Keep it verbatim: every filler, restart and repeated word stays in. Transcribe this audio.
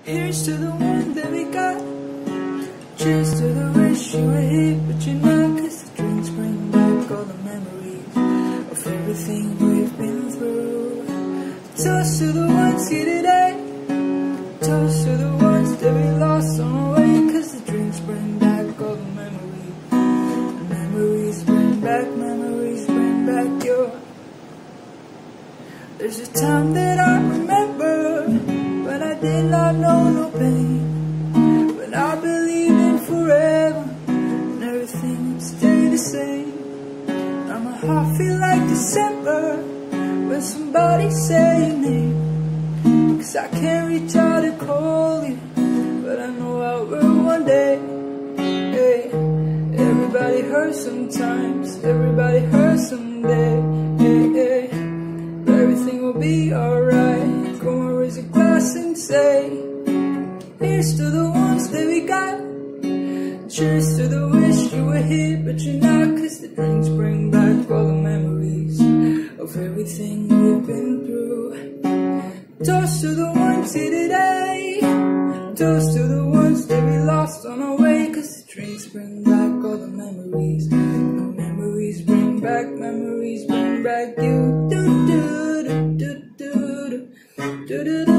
Here's to the one that we got. Cheers to the wish you were here, but you're not. Cause the drinks bring back all the memories of everything we've been through. Toast to the ones here today. Toast to the ones that we lost on our way. Cause the drinks bring back all the memories. And memories bring back, memories bring back your. There's a time that I remember when I did not know no pain, when I believed in forever and everything would stay the same. Now my heart feel like December when somebody say your name. Cause I can't reach out to call you, but I know I will one day. Hey, everybody hurts sometimes, everybody hurts someday. Hey, hey, but everything will be alright. Go and raise a glass and say, here's to the ones that we got. Cheers to the wish you were here, but you're not. Cause the drinks bring back all the memories of everything we've been through. Toast to the ones here today. Toast to the ones that we lost on our way. Cause the drinks bring back all the memories. The memories bring back, memories bring back you. Do do do do do do do do.